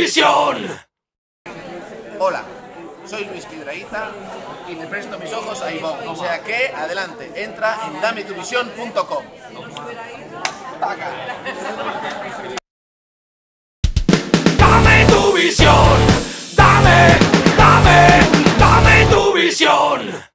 visión! Hola, soy Luis Piedrahita y le presto mis ojos a Ivonne. O sea que, adelante, entra en dametuvisión.com. ¡Dame tu visión! ¡Dame tu visión!